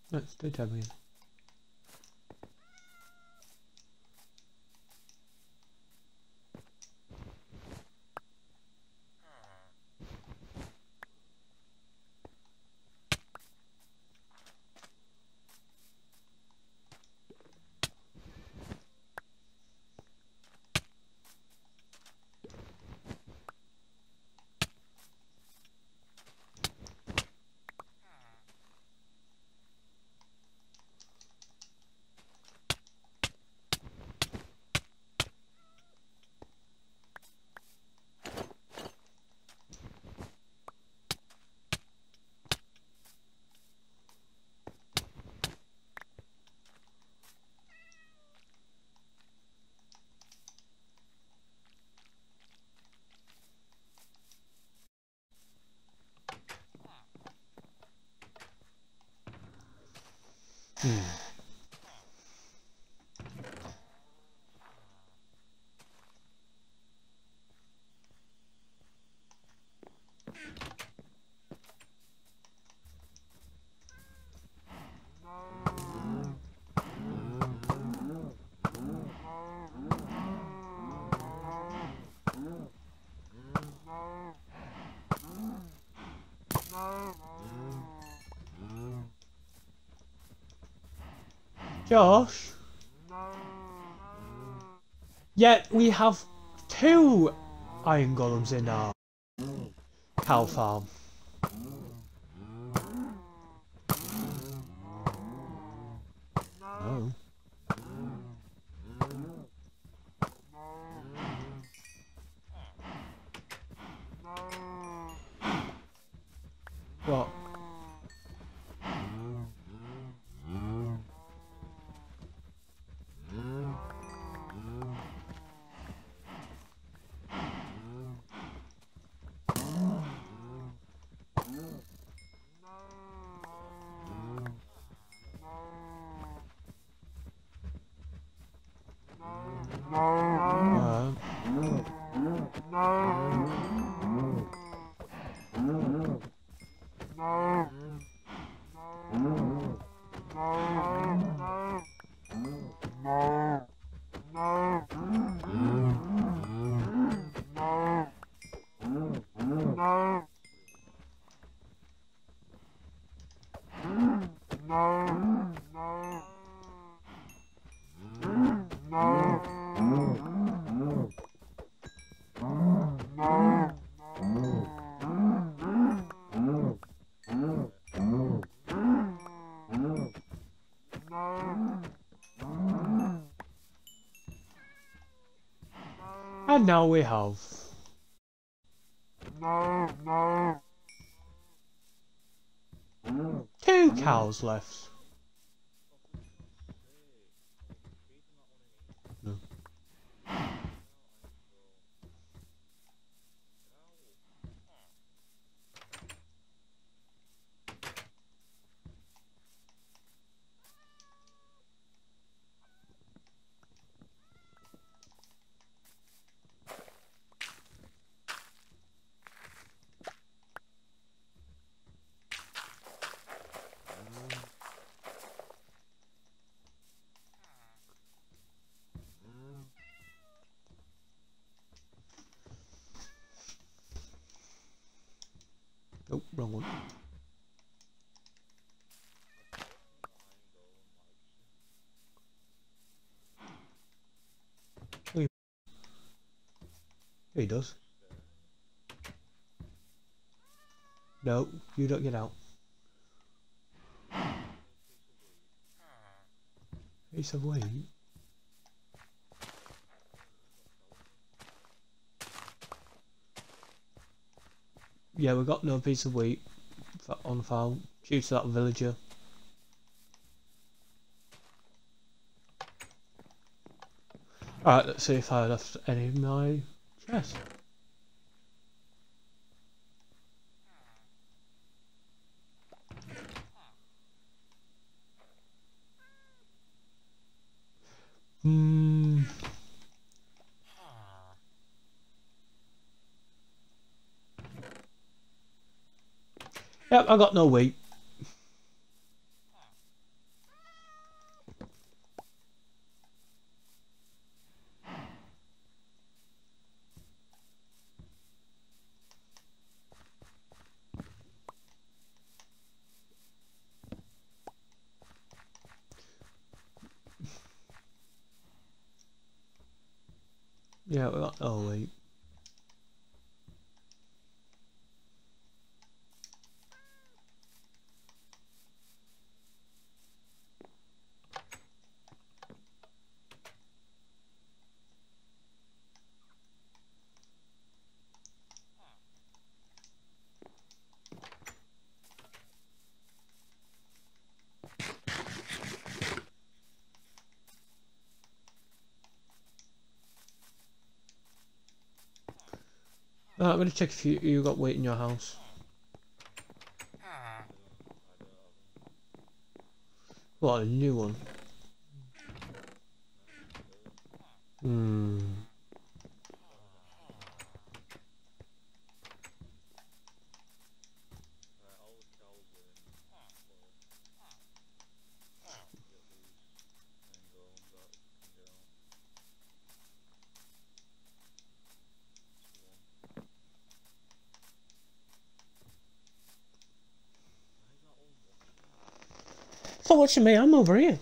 Let's determine. Josh? Yeah, we have 2 iron golems in our cow farm. Oh. What? And now we have 2 cows left. No. Oh, wrong one. Oh, he does. No, you don't get out. Piece of wheat. Yeah, we got no piece of wheat on farm due to that villager. Alright, let's see if I left any in my chest. Yep, I got no wheat. Yeah, well, oh wait. I'm gonna check if you got weight in your house. What, a new one? Hmm. So watching me, I'm over here.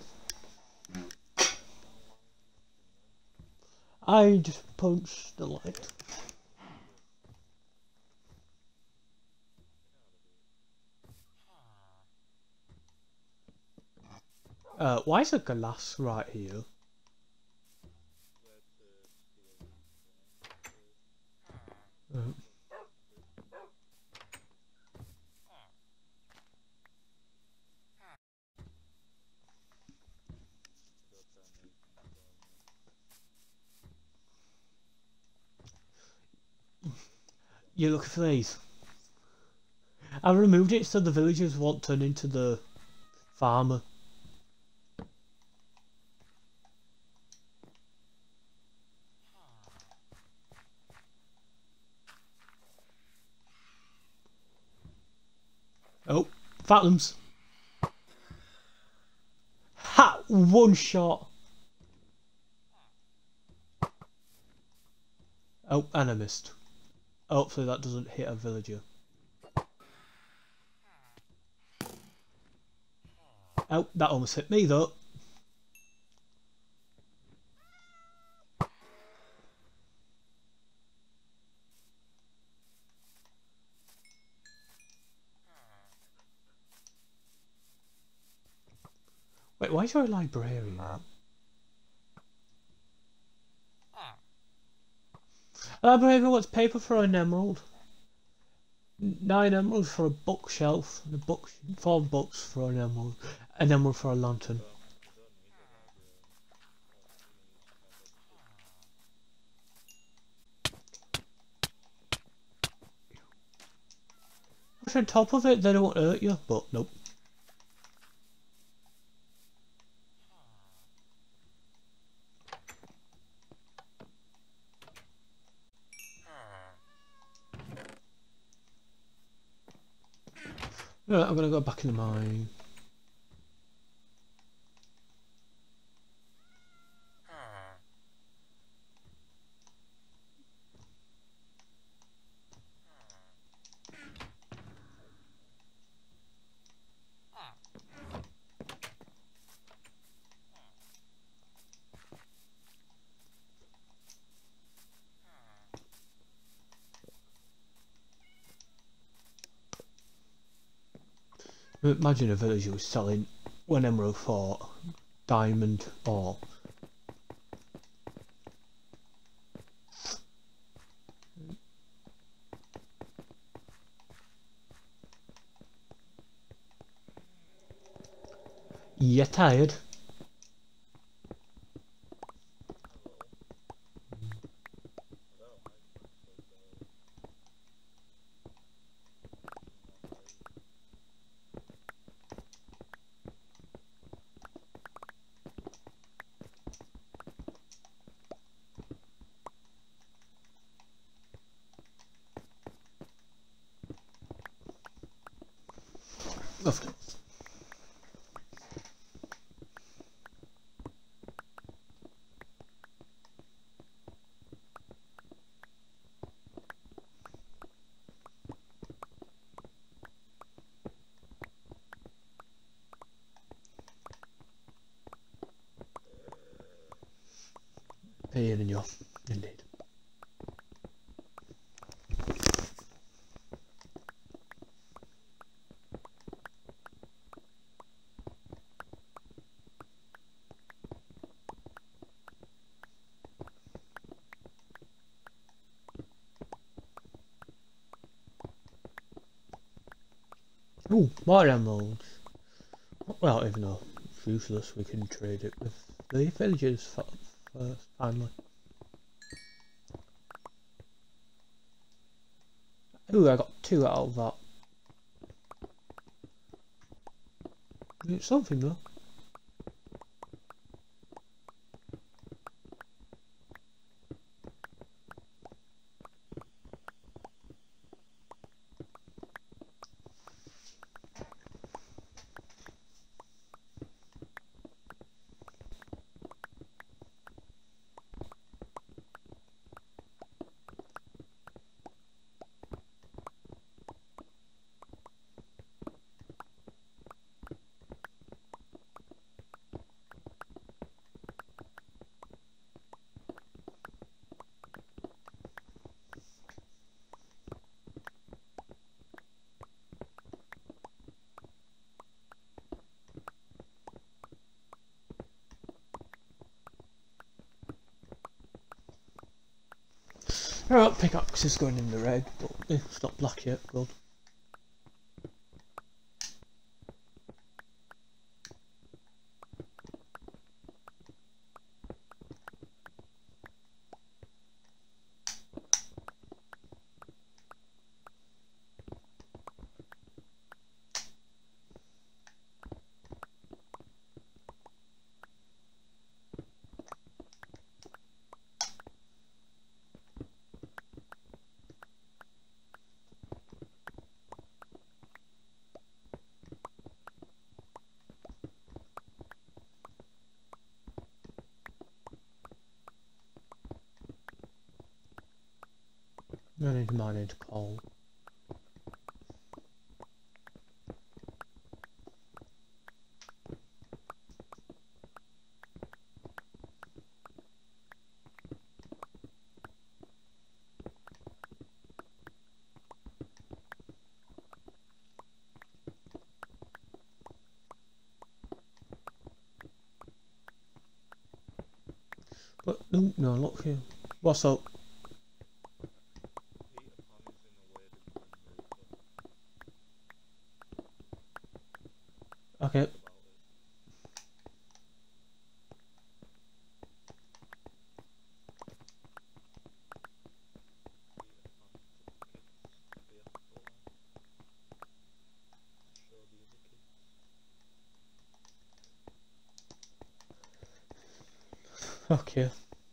I just punched the light. Why is there glass right here? Uh, You're looking for these? I removed it so the villagers won't turn into the farmer. Oh, fathoms. Ha! One shot. Oh, and I missed. Hopefully that doesn't hit a villager. Oh, that almost hit me though. Wait, why is there a librarian? A librarian wants paper for an emerald. 9 emeralds for a bookshelf. And a book, 4 books for an emerald. An emerald for a lantern. What's on top of it? They don't hurt you, but nope. Right, I'm gonna go back in the mine. Imagine a villager was selling 1 emerald for diamond ore. You tired? Of course. Pain in your indeed. Ooh, more emeralds. Well, even though it's useless, we can trade it with the villagers first, finally. Ooh, I got 2 out of that. It's something though. Alright, pickaxe is going in the red, but it's not black yet, good. I need mine into coal. But no, look here. What's up? Okay. Okay.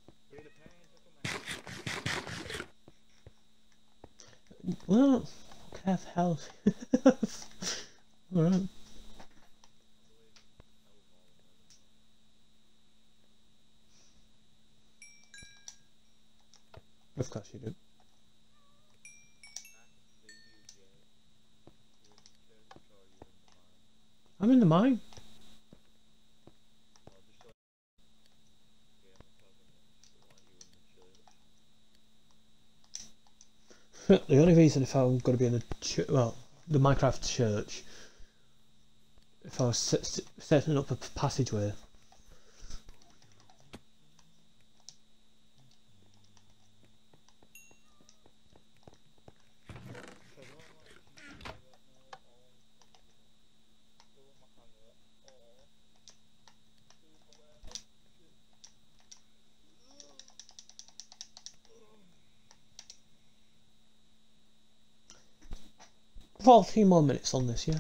Well, have health. Alright. Of course you do. I'm in the mine. The only reason if I'm going to be in the Minecraft church, if I was setting up a passageway. 14 more minutes on this, yeah?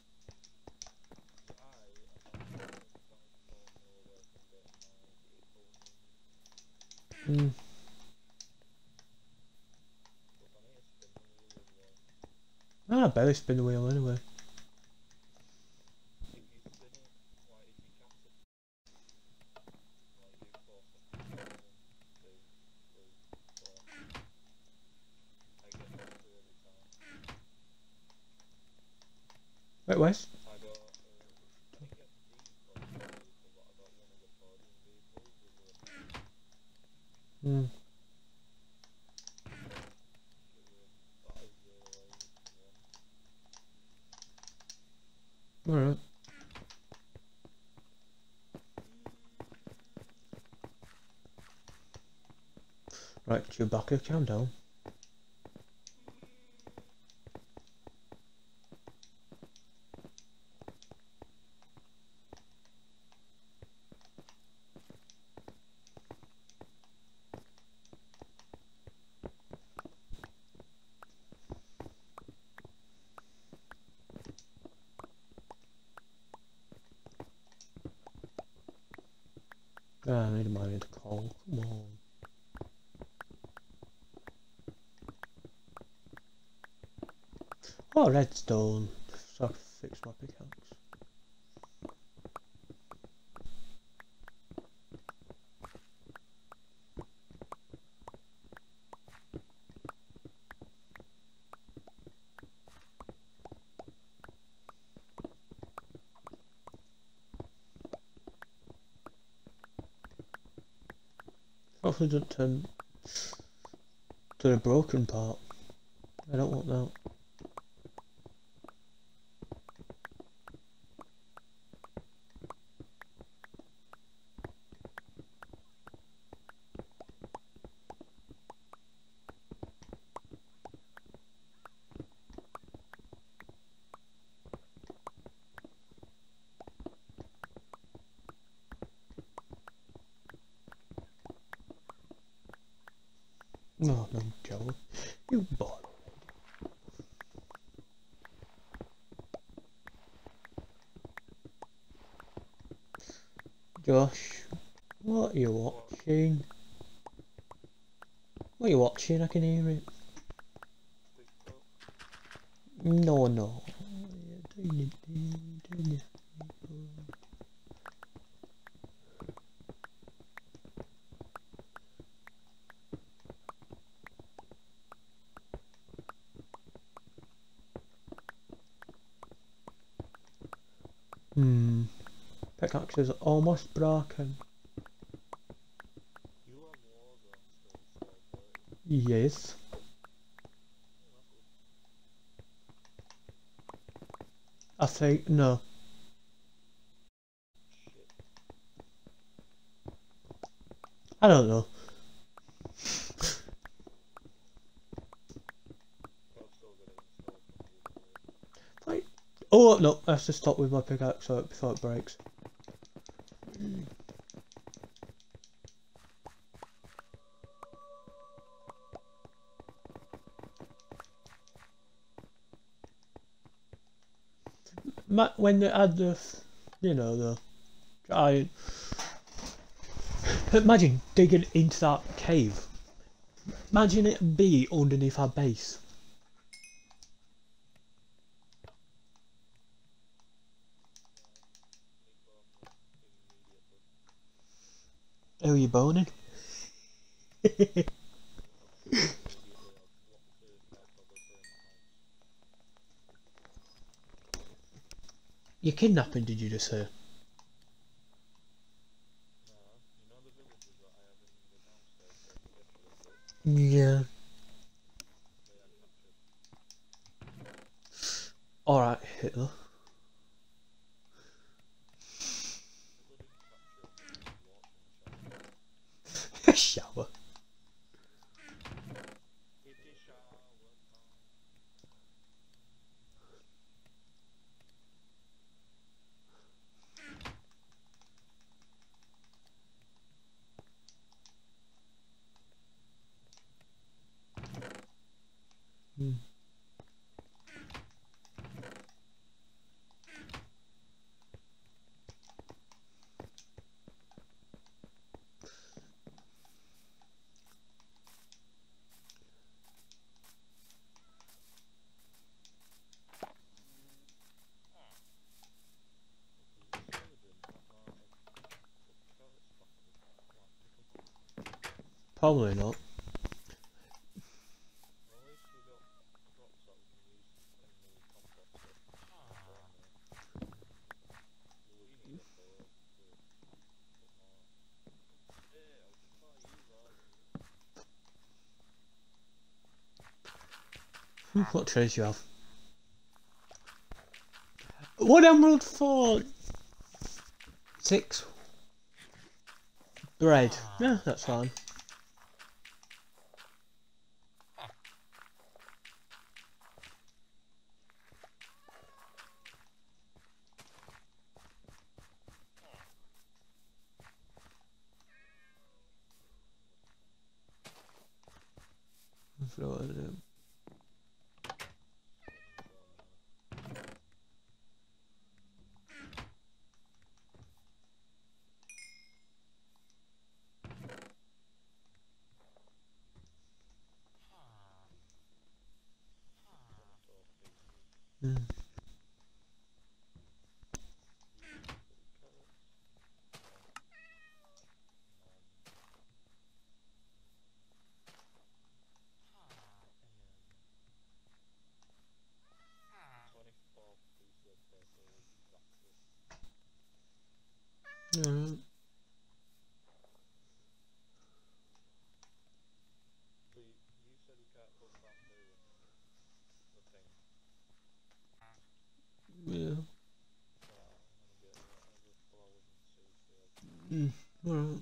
I barely spin the wheel anyway. Wait, Wes? Alright. Right, Chewbacca, calm down. I need a mine to coal. Come on. Oh, redstone. So I can fix my pickaxe. Hopefully don't turn to the broken part. I don't want that. No, no, Joe. You boy. Josh, what are you watching? What are you watching? I can hear it. No, no. Pickaxe is almost broken. Yes. I think no. I don't know. Like, oh no, I have to stop with my pickaxe before it breaks. When they had the, you know, the giant. Imagine digging into that cave. Imagine it be underneath our base. Who are you boning? You're kidnapping, did you just say? Yeah. Alright, Hitler. Shower. Probably not. What trays do you have? 1 emerald for 6 bread. Yeah, that's fine. Mm. Mm. Yeah. Mm. Alright.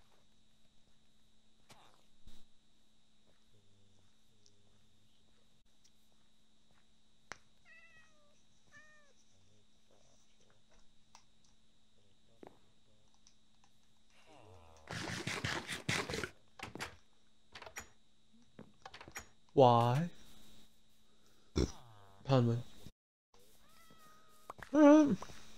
Why? Pardon me. Alright.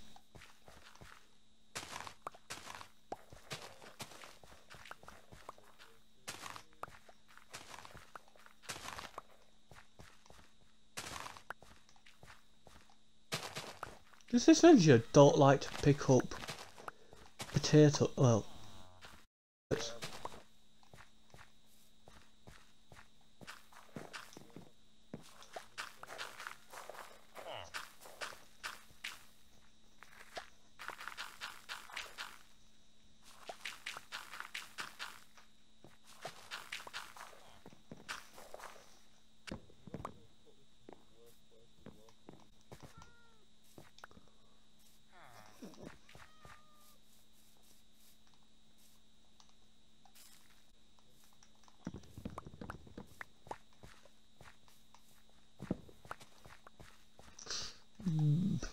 Does this villager don't like to pick up potato? Well, it's- mm.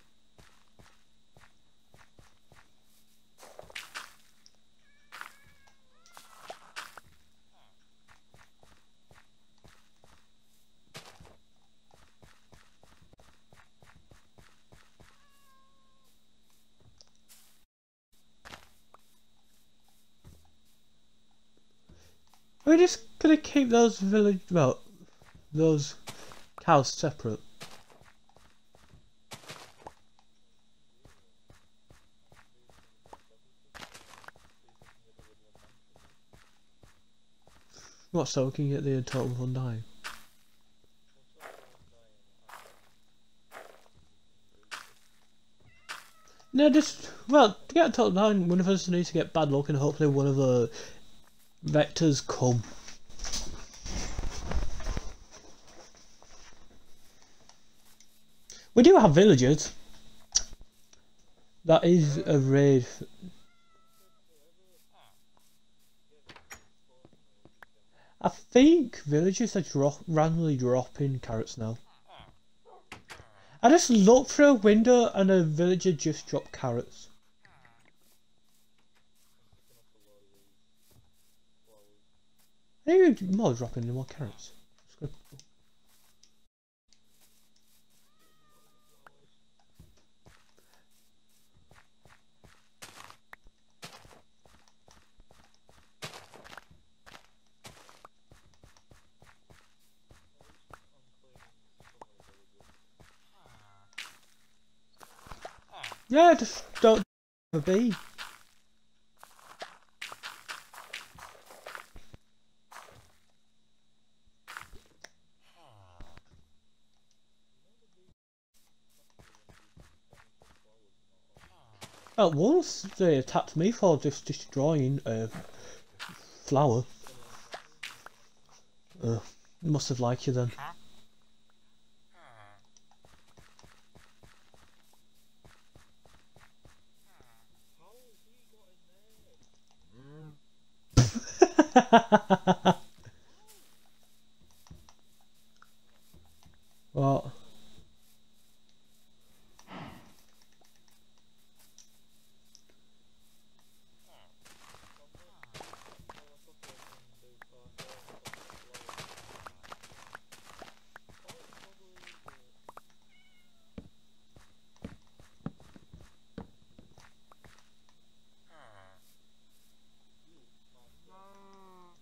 We're just gonna keep those those cows separate. What, so we can get the total of undying? No, just, well, to get a total down, one of us needs to get bad luck and hopefully one of the vectors come. We do have villagers. That is a raid. I think villagers are randomly dropping carrots now. I just looked through a window and a villager just dropped carrots. I think more dropping more carrots. Yeah, just don't have a bee. At once they attacked me for just destroying a flower. Must have liked you then. What?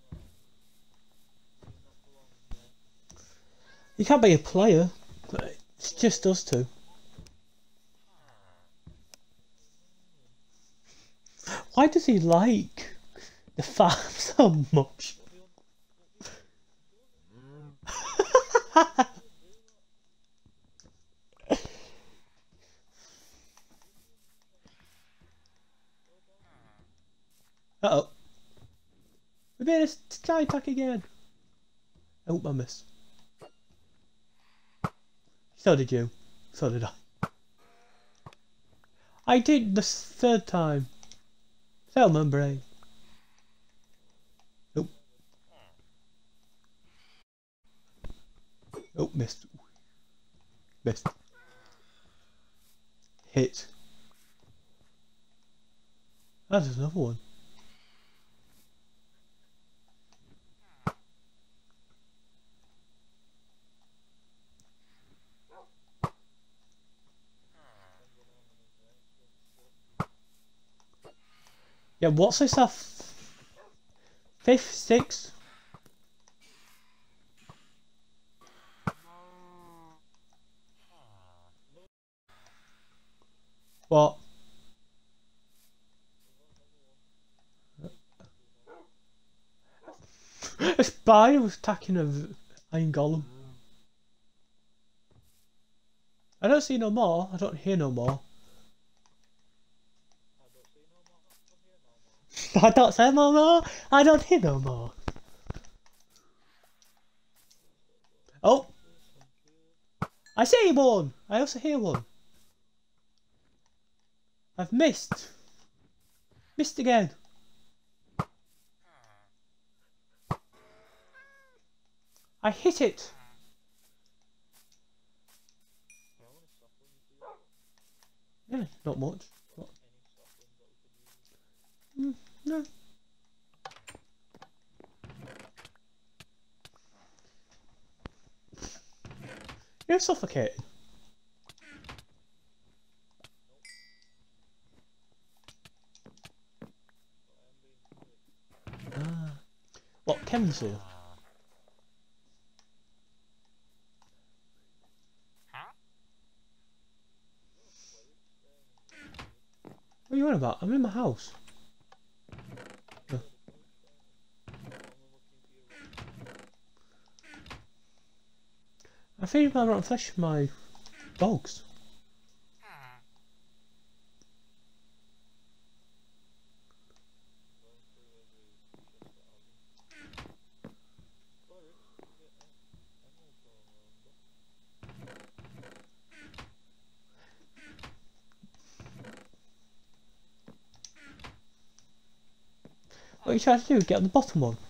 You can't be a player. It's just us two. Why does he like the farm so much? Uh-oh. We made a sky attack again. Oh, I missed. So did you. So did I. I did the third time. Selman brain. Oh. Oh, missed. Missed. Hit. That's another one. Yeah, what's this? Our fifth, sixth? What? A spider was attacking a iron golem. I don't see no more. I don't hear no more. I don't say no more. I don't hear no more. Oh! I see one! I also hear one. I've missed. Missed again. I hit it. Yeah, not much. No. You're suffocating. Ah. What, Kevin's here? What are you on about? I'm in my house. Oh. I think I don't flesh my dogs. What are you trying to do? Get on the bottom one?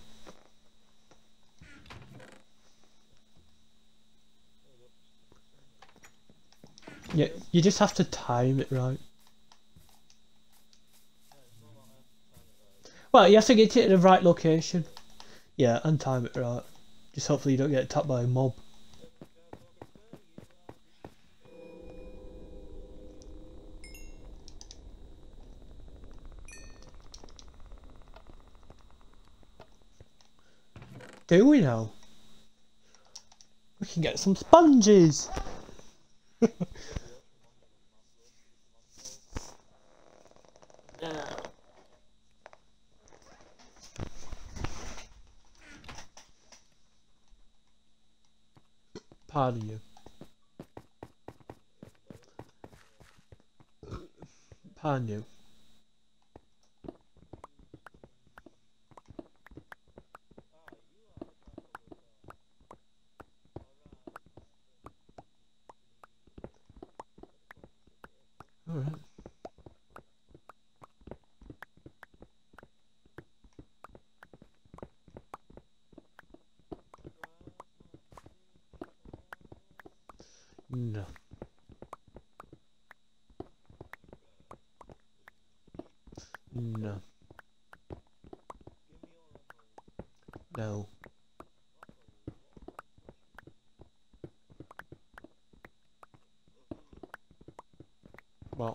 Yeah, you just have to time it right. Well, you have to get it in the right location. Yeah, and time it right. Just hopefully you don't get attacked by a mob. Do we now? We can get some sponges! Pardon you. Pardon you. Alright. No. No. No. What?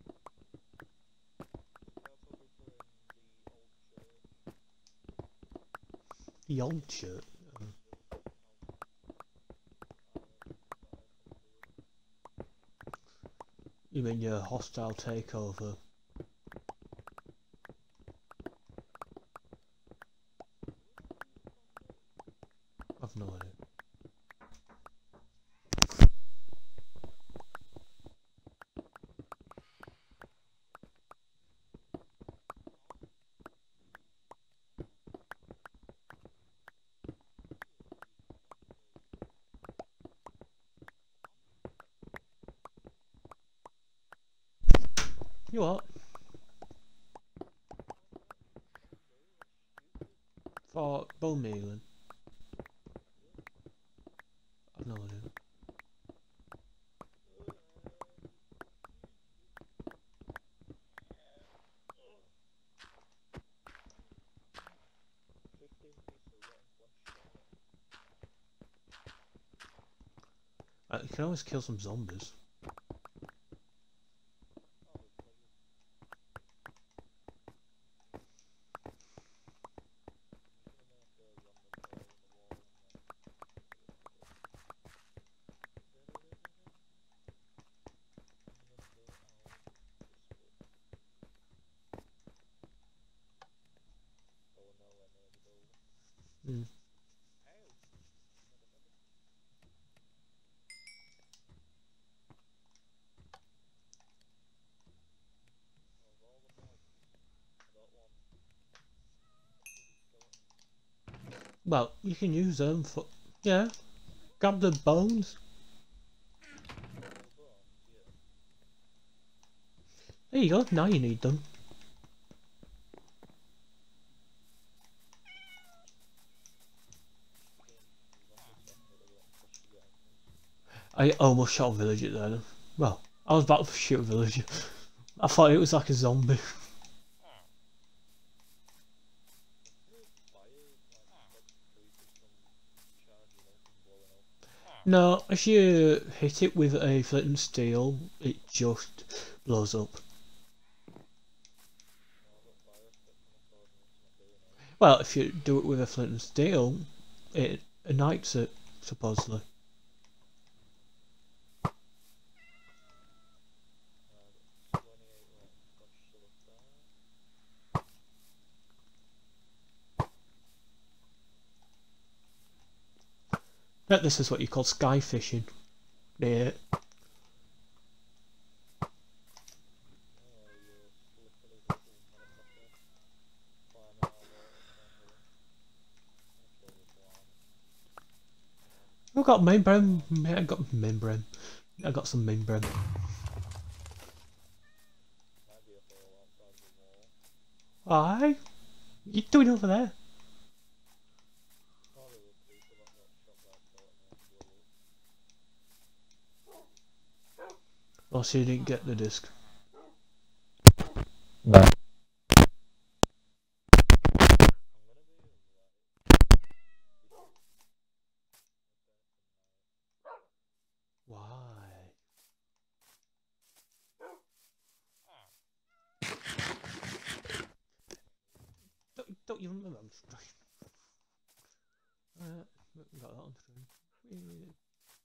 The old shirt. You mean your hostile takeover? I've no idea. You what? For bone mealing? I've no idea. You can always kill some zombies. Mm. Well, you can use them for... Yeah. Grab the bones. There you go, now you need them. I almost shot a villager there. Well, I was about to shoot a villager. I thought it was like a zombie. No, if you hit it with a flint and steel, it just blows up. Well, if you do it with a flint and steel, it ignites it, supposedly. Bet this is what you call sky fishing. Yeah. I've got membrane. I got membrane. I got some membrane. Why? What you doing over there? Oh, so you didn't get the disc. No. Why? Don't you remember? I'm just... got that on screen.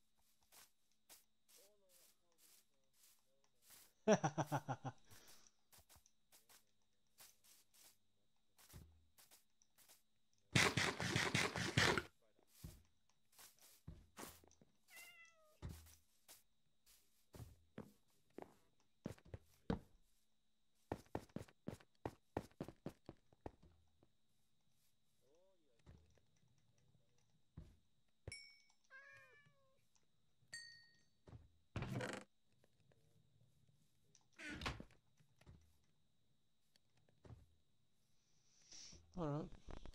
Alright.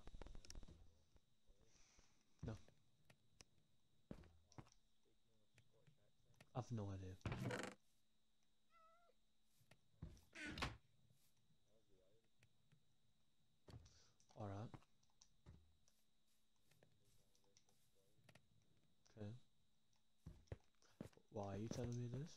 No. I've no idea. Alright. Okay. Why are you telling me this?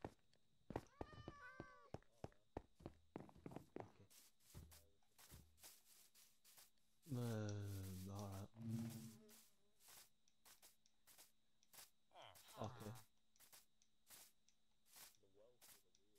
Alright. Okay.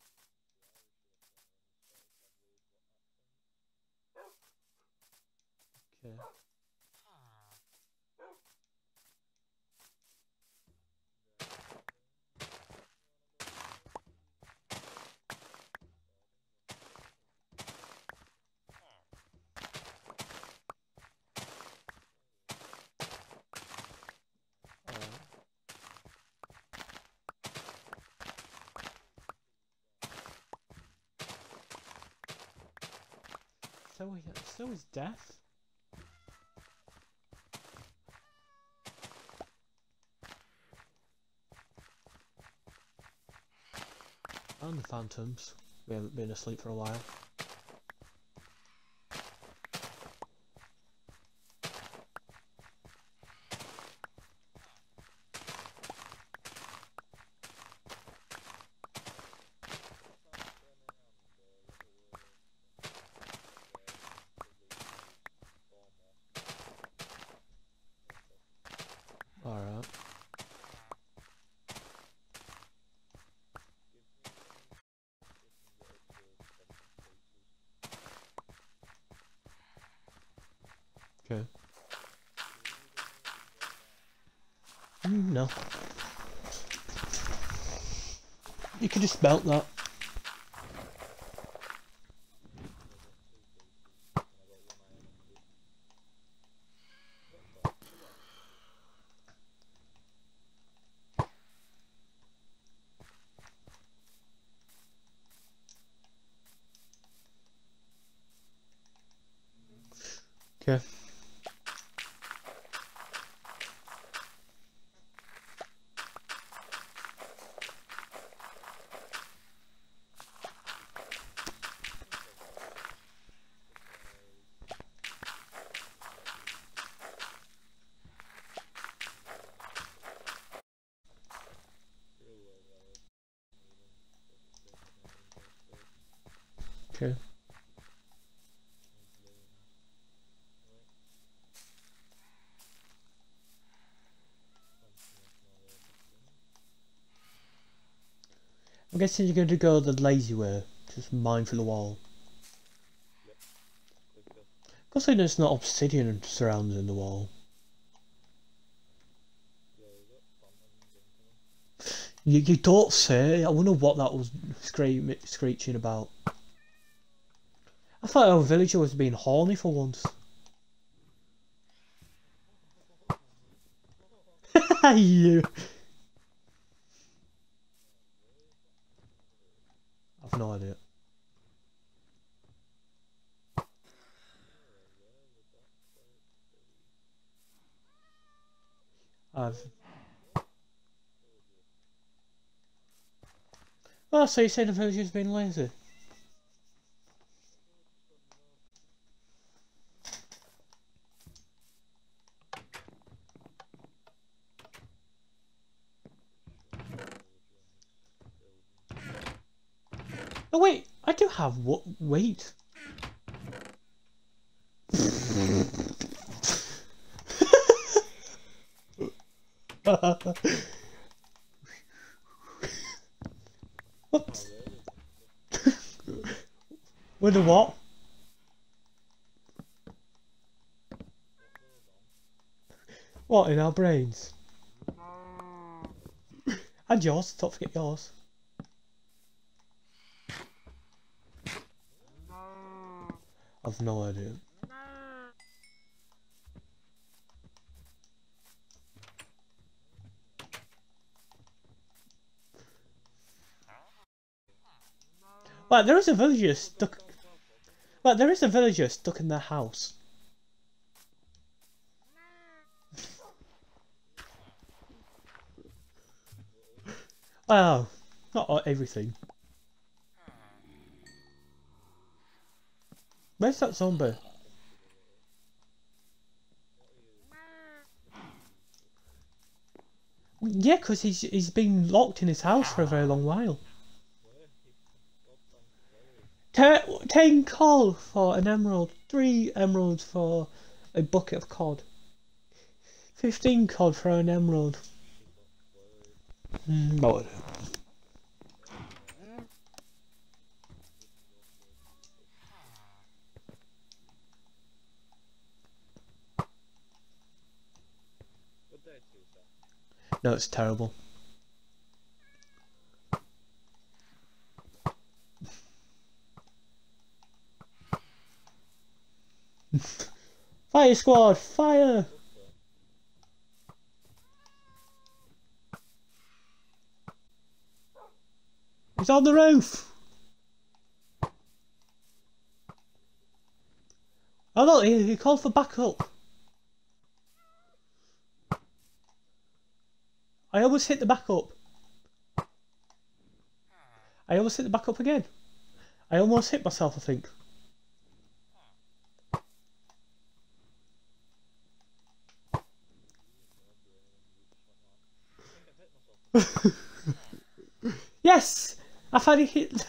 so is death. And the phantoms. We haven't been asleep for a while. Alright. Okay. No. You could just melt that. Okay. Okay. I'm guessing you're going to go the lazy way, just mine through the wall. Because there's not obsidian surrounding the wall. You don't say. I wonder what that was screeching about. I thought our villager was being horny for once. You. I've no idea. Well, so you say the villager's been lazy? Oh wait, I do have what? Wait. What? With the what? What, in our brains? And yours, don't forget yours. I've no idea. Like, there is a villager stuck... Like, there is a villager stuck in their house. Well, not everything. Where's that zombie? Yeah, because he's been locked in his house for a very long while. 10 coal for an emerald, 3 emeralds for a bucket of cod, 15 cod for an emerald. What? No, it's terrible. Fire squad, fire! It's on the roof! Oh look, he called for backup. I almost hit the backup. I almost hit the backup again. I almost hit myself, I think. Yes! I finally hit.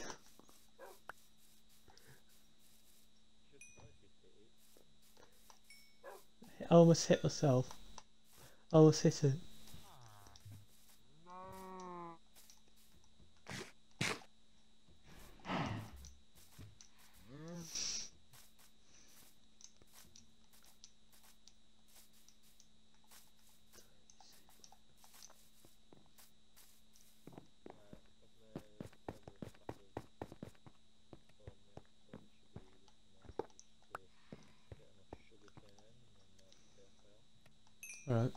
I almost hit myself. I almost hit it. Alright.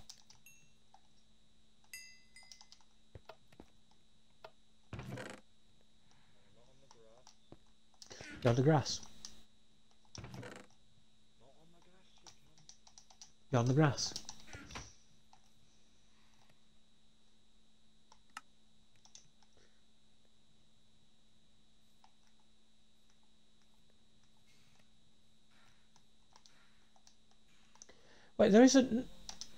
You're on the grass. You're on the grass. Wait, there isn't.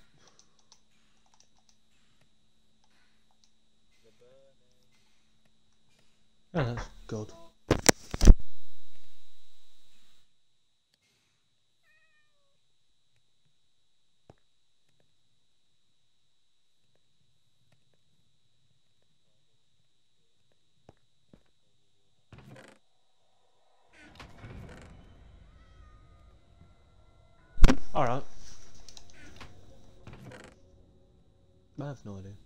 Oh, that's good. Alright. I have no idea.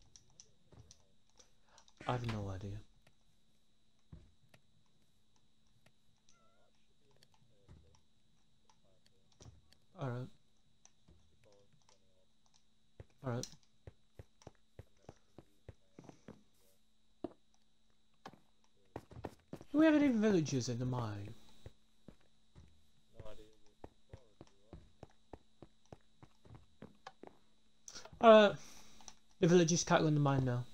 I have no idea. Alright. Alright. Do we have any villagers in the mine? Alright. The villagers can't go in the mine now.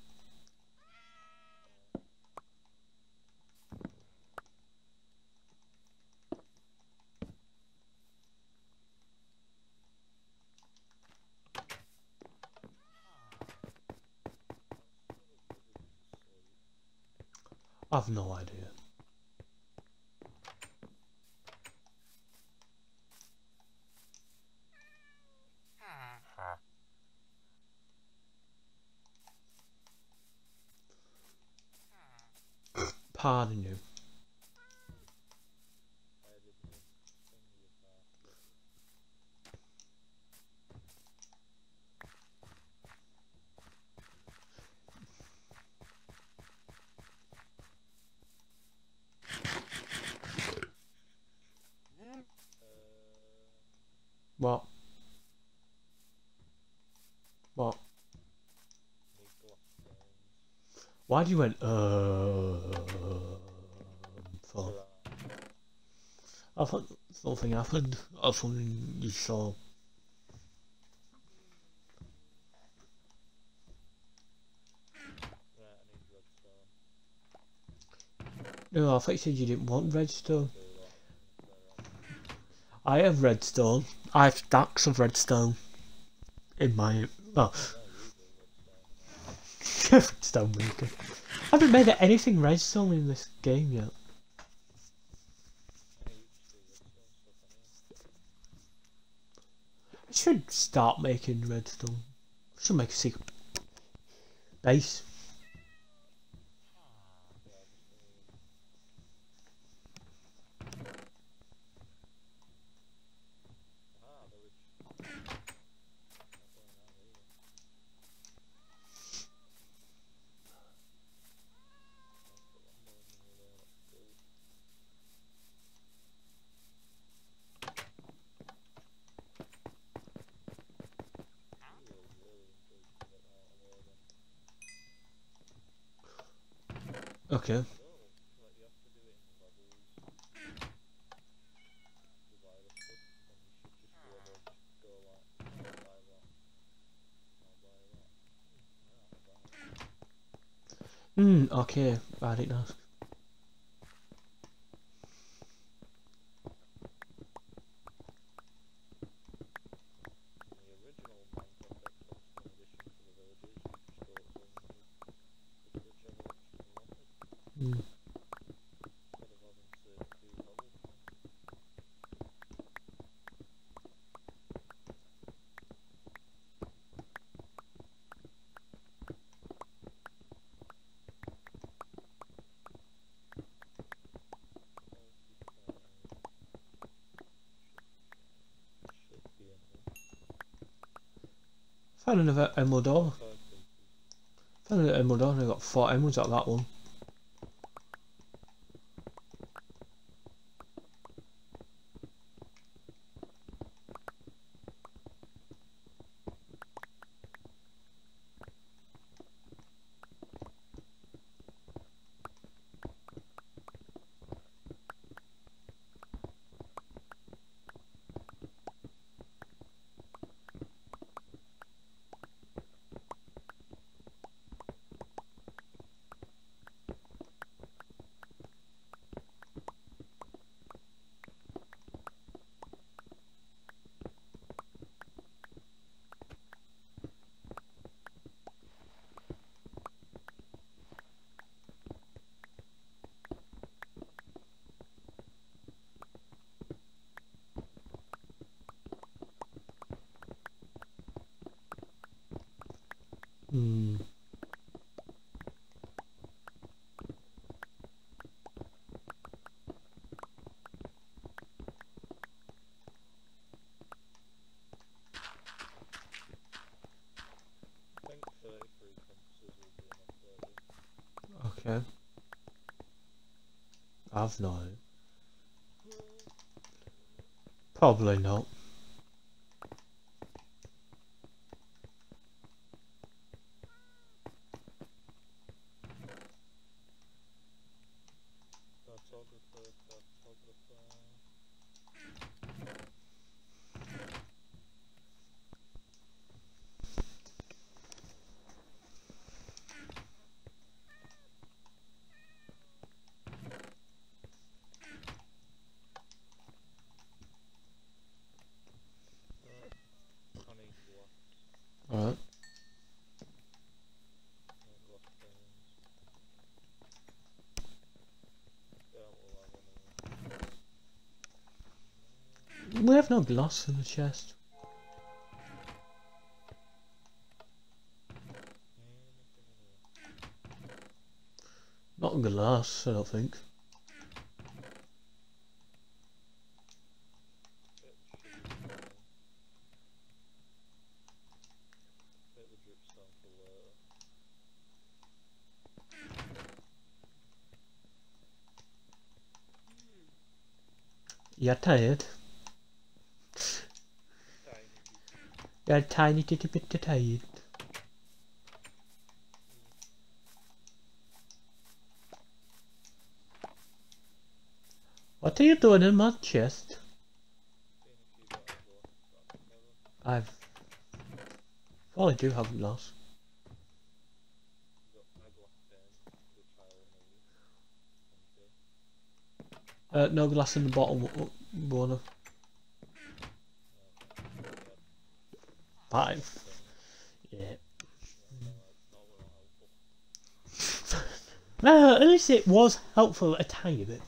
I have no idea. Pardon you. What? What? Why do you went for? I thought something happened. Or something you saw. No, I thought you said you didn't want redstone. I have redstone. I have stacks of redstone in my redstone maker. I haven't made anything redstone in this game yet. I should start making redstone. I should make a secret base. Okay. Okay, I didn't ask. Found another emerald ore. Found another emerald ore and I got 4 emeralds out of that one. Okay. I've not. Probably not. Alright. We have no glass in the chest. Not glass, I don't think. You're tired. You're a tiny little bit tired. What are you doing in my chest? Well, I do have glass. No glass in the bottom one of 5. Yeah. No, at least it was helpful a tiny bit.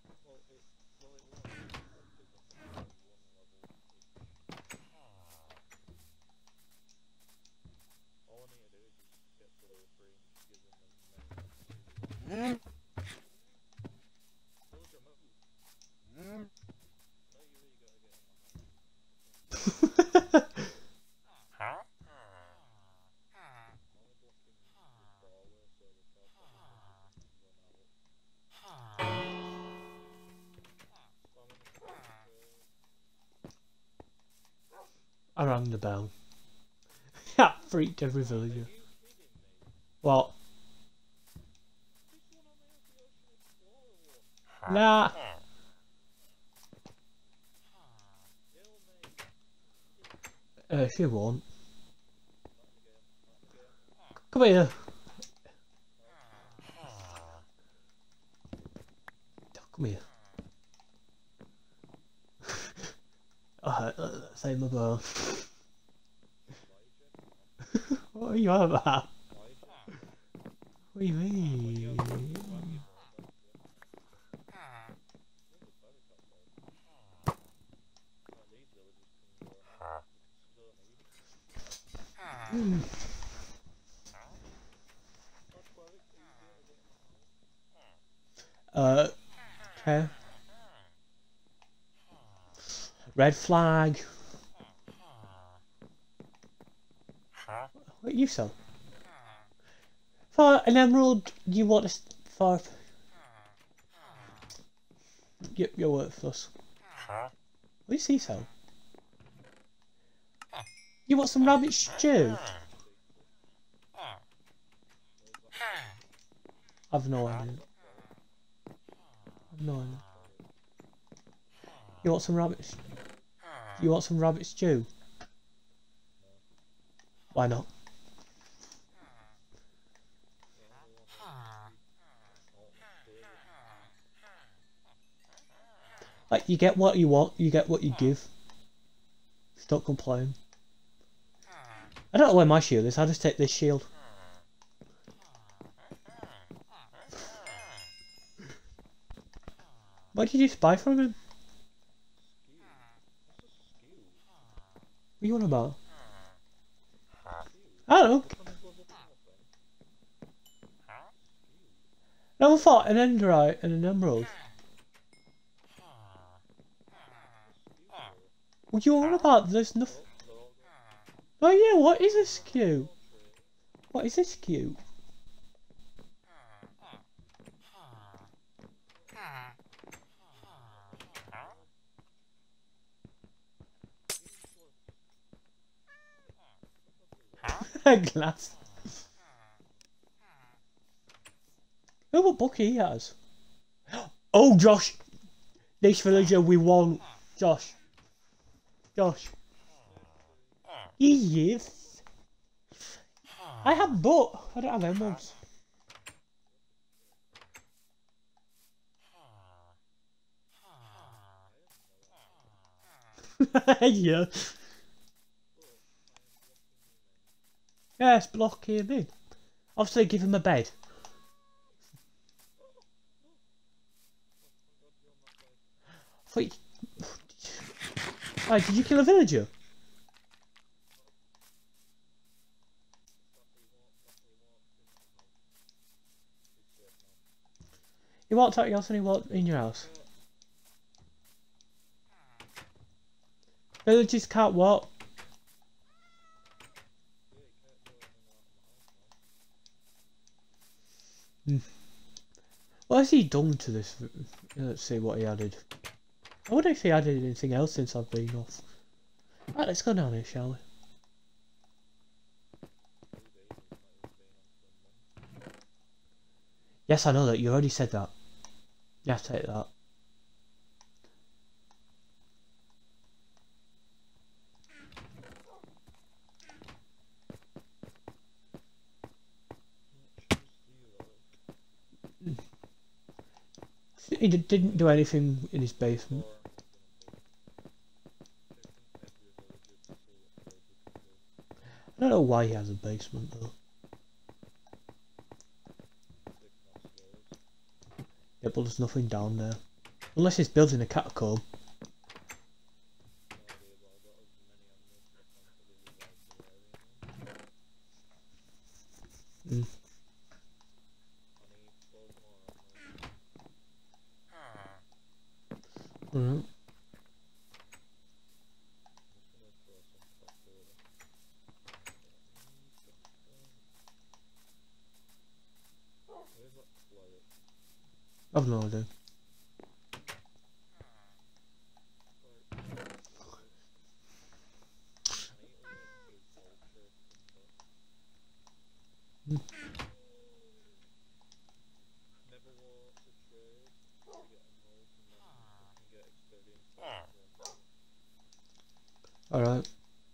I rang the bell. That freaked every villager. What? Nah. She won't. Come here. Come here. Alright, let's aim a bow. What are you on about? What do you mean? Okay. Red flag. What you sell? For an emerald, you want to for your worthless. What do you see, sell? You want some rabbit stew? I've no idea. I've no idea. You want some rabbit? You want some rabbit stew? Why not? Like, you get what you want, you get what you give. Stop complaining. I don't know where my shield is, I'll just take this shield. What did you just buy from him? What are you on about? I don't know. Level 4, an enderite and an emerald. What you on about? There's nothing. Oh yeah, what is a skew? What is a skew? Glass. Oh, what book he has? Oh, Josh! This villager we want. Josh. Josh. Yes. I have but I don't have emeralds. Yeah. Yes, block him in. Obviously, give him a bed. Wait. Did you kill a villager? He walked out your house and he walked in your house. Villagers can't walk. What has he done to this? Let's see what he added. I wonder if he added anything else since I've been off. Right, let's go down here, shall we? Yes, I know that. You already said that. Yeah, take that. He didn't do anything in his basement. I don't know why he has a basement though. Yeah, but there's nothing down there. Unless he's building a catacomb. Alright. I've no idea. Alright.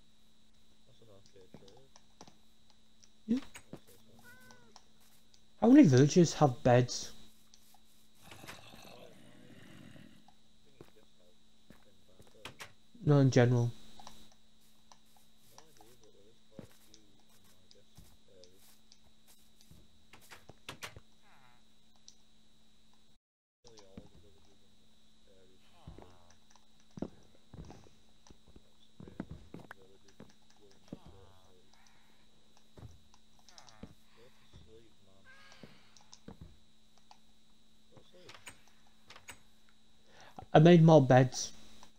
Yeah. How many villages have beds? not in general. I made more beds.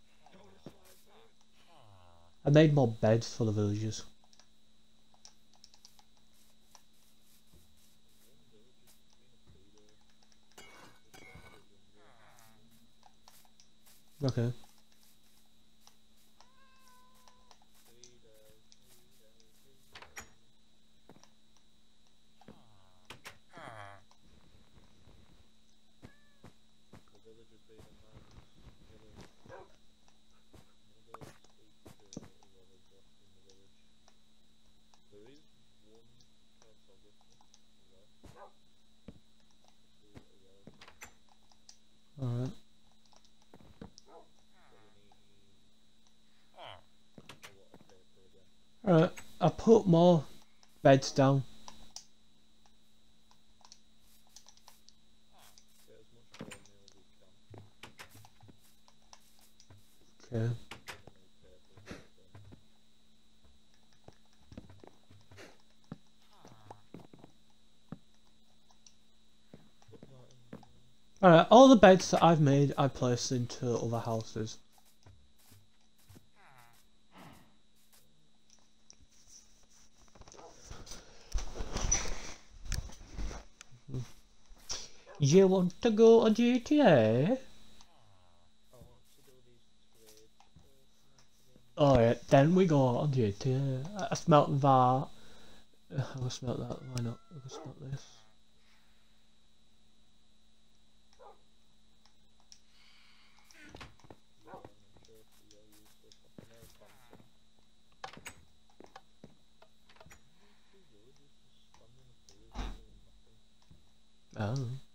I made more beds for the villagers. Okay. Alright. Alright, I put more beds down. Okay. Alright, all the beds that I've made I placed into other houses. You want to go on GTA? Alright, then we go on GTA. I smelt that. I will smelt that, why not? I can smelt this. Oh.